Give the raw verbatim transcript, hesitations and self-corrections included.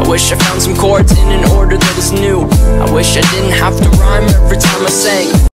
I wish I found some chords in an order that is new. I wish I didn't have to rhyme every time I sang.